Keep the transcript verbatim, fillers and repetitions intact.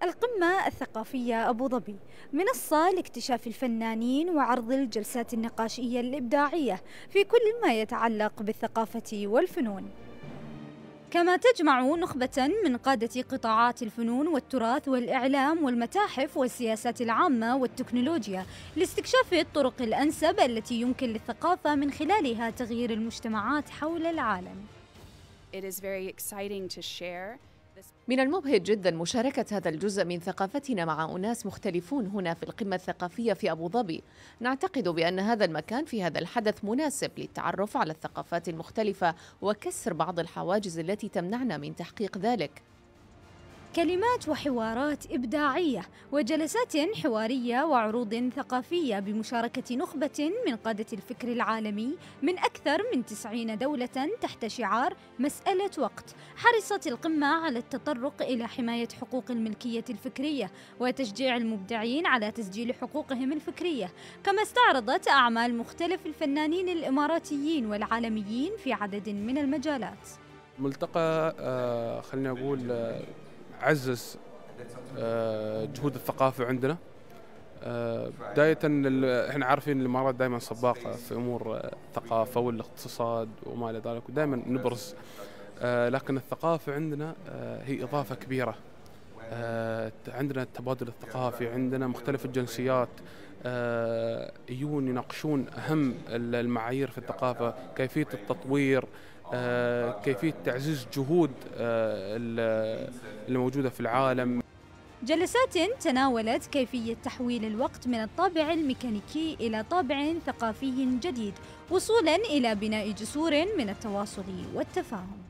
القمة الثقافية أبو ظبي منصة لاكتشاف الفنانين وعرض الجلسات النقاشية الإبداعية في كل ما يتعلق بالثقافة والفنون، كما تجمع نخبة من قادة قطاعات الفنون والتراث والإعلام والمتاحف والسياسات العامة والتكنولوجيا لاستكشاف الطرق الأنسب التي يمكن للثقافة من خلالها تغيير المجتمعات حول العالم. It is very exciting to share. من المبهج جدا مشاركة هذا الجزء من ثقافتنا مع أناس مختلفون هنا في القمة الثقافية في أبو ظبي. نعتقد بأن هذا المكان في هذا الحدث مناسب للتعرف على الثقافات المختلفة وكسر بعض الحواجز التي تمنعنا من تحقيق ذلك. كلمات وحوارات إبداعية وجلسات حوارية وعروض ثقافية بمشاركة نخبة من قادة الفكر العالمي من أكثر من تسعين دولة تحت شعار مسألة وقت. حرصت القمة على التطرق إلى حماية حقوق الملكية الفكرية وتشجيع المبدعين على تسجيل حقوقهم الفكرية، كما استعرضت أعمال مختلف الفنانين الإماراتيين والعالميين في عدد من المجالات. ملتقى آه خلينا أقول آه عزز جهود الثقافة عندنا. بداية احنا عارفين الإمارات دائما سباقة في أمور الثقافة والاقتصاد وما إلى ذلك، ودائما نبرز، لكن الثقافة عندنا هي إضافة كبيرة. عندنا التبادل الثقافي، عندنا مختلف الجنسيات يجون يناقشون أهم المعايير في الثقافة، كيفية التطوير، آه، كيفية تعزيز جهود آه، اللي موجودة في العالم. جلسات تناولت كيفية تحويل الوقت من الطابع الميكانيكي إلى طابع ثقافي جديد، وصولاً إلى بناء جسور من التواصل والتفاهم.